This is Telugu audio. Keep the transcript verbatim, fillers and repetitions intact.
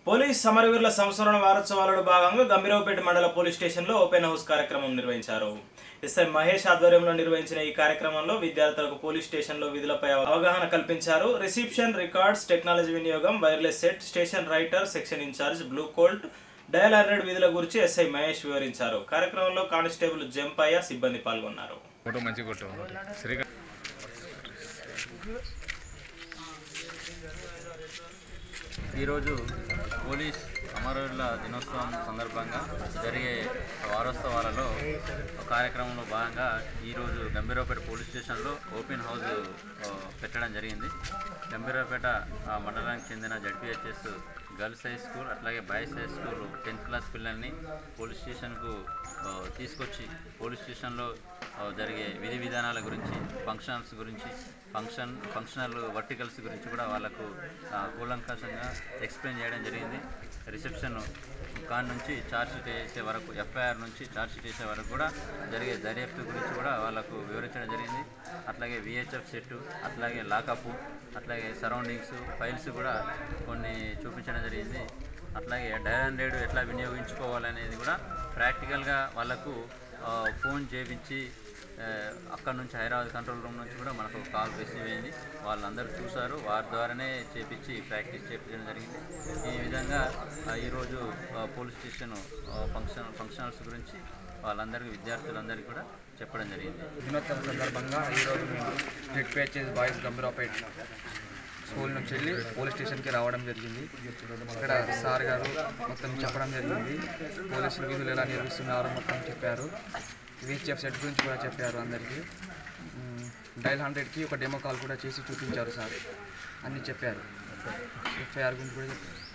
పోలీస్ సమరవీరుల సంస్మరణ వారోత్సవాలలో భాగంగా గంభీరావుపేట మండల పోలీస్ స్టేషన్లో ఓపెన్ హౌస్ కార్యక్రమం నిర్వహించారు. ఎస్ఐ మహేష్ ఆధ్వర్యంలో నిర్వహించిన ఈ కార్యక్రమంలో విద్యార్థులకు పోలీస్ స్టేషన్లో విధులపై అవగాహన కల్పించారు. రిసెప్షన్, రికార్డ్స్, టెక్నాలజీ వినియోగం, wireless set, station writer, section incharge, blue colt, dial hundred విధుల గురించి ఎస్ఐ మహేష్ వివరించారు. కార్యక్రమంలో కానిస్టేబుల్ జంపయ్య సిబ్బంది పాల్గొన్నారు. ఈరోజు పోలీస్ అమరవీరుల దినోత్సవం సందర్భంగా జరిగే వారోత్సవాలలో కార్యక్రమంలో భాగంగా ఈరోజు గంభీరావుపేట పోలీస్ స్టేషన్లో ఓపెన్ హౌస్ పెట్టడం జరిగింది. గంభీరావుపేట మండలానికి చెందిన జడ్పీహెచ్ఎస్ గర్ల్స్ హై స్కూల్ అట్లాగే boys high school tenth class పిల్లల్ని పోలీస్ స్టేషన్కు తీసుకొచ్చి పోలీస్ స్టేషన్లో జరిగే విధి విధానాల గురించి, ఫంక్షన్స్ గురించి, ఫంక్షన్ ఫంక్షనల్ వర్టికల్స్ గురించి కూడా వాళ్ళకు కూలంకషంగా ఎక్స్ప్లెయిన్ చేయడం జరిగింది. రిసెప్షన్ కాన్ నుంచి ఛార్జ్ షీట్ వేసే వరకు, ఎఫ్ఐఆర్ నుంచి ఛార్జ్ షీట్ వేసే వరకు కూడా జరిగే దర్యాప్తు గురించి కూడా వాళ్ళకు వివరించడం జరిగింది. అట్లాగే విహెచ్ఎఫ్ సెట్, అట్లాగే లాకప్, అట్లాగే సరౌండింగ్స్, ఫైల్స్ కూడా కొన్ని చూపించడం జరిగింది. అట్లాగే డయల్ హండ్రెడ్ ఎట్లా వినియోగించుకోవాలనేది కూడా ప్రాక్టికల్గా వాళ్ళకు ఫోన్ చేయించి అక్కడ నుంచి హైదరాబాద్ కంట్రోల్ రూమ్ నుంచి కూడా మనకు కాల్ రిసీవ్ అయింది. వాళ్ళందరూ చూశారు, వారి ద్వారానే చేపించి ప్రాక్టీస్ చేయించడం జరిగింది. ఈ విధంగా ఈరోజు పోలీస్ స్టేషన్ ఫంక్షన్ ఫంక్షనల్స్ గురించి వాళ్ళందరికీ విద్యార్థులందరికీ కూడా చెప్పడం జరిగింది. దినోత్సవం సందర్భంగా ఈరోజు మేము జెడ్పీహెచ్ఎస్ బాయ్స్ గంభీరావుపేట స్కూల్ నుంచి వెళ్ళి పోలీస్ స్టేషన్కి రావడం జరిగింది. ఇక్కడ సార్ గారు మొత్తం చెప్పడం జరిగింది. పోలీసులు విధులు ఎలా నిర్వహిస్తున్నారో మొత్తం చెప్పారు. విహెచ్ఎఫ్ సెట్ గురించి కూడా చెప్పారు. అందరికీ డయల్ హండ్రెడ్కి ఒక డెమో కాల్ కూడా చేసి చూపించారు సార్. అన్నీ చెప్పారు. ఎఫ్ఐఆర్ గురించి కూడా చెప్పారు.